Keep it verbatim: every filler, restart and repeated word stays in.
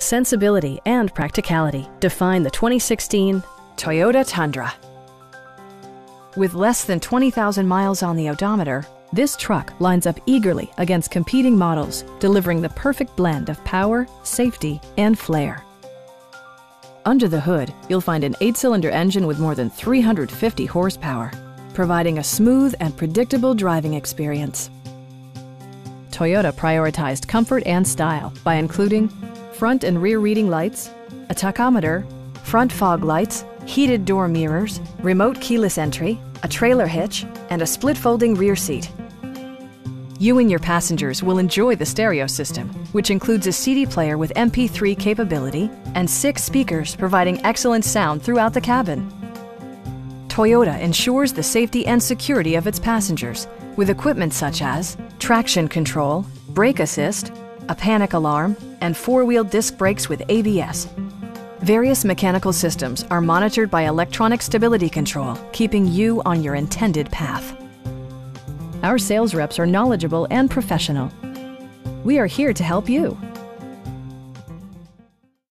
sensibility and practicality define the twenty sixteen Toyota Tundra. With less than twenty thousand miles on the odometer, this truck lines up eagerly against competing models, delivering the perfect blend of power, safety, and flair. Under the hood, you'll find an eight-cylinder engine with more than three hundred fifty horsepower, providing a smooth and predictable driving experience. Toyota prioritized comfort and style by including front and rear reading lights, a tachometer, front fog lights, heated door mirrors, remote keyless entry, a trailer hitch, and a split folding rear seat. You and your passengers will enjoy the stereo system, which includes a C D player with M P three capability and six speakers providing excellent sound throughout the cabin. Toyota ensures the safety and security of its passengers with equipment such as traction control, brake assist, a panic alarm, and four-wheel disc brakes with A B S. Various mechanical systems are monitored by electronic stability control, keeping you on your intended path. Our sales reps are knowledgeable and professional. We are here to help you.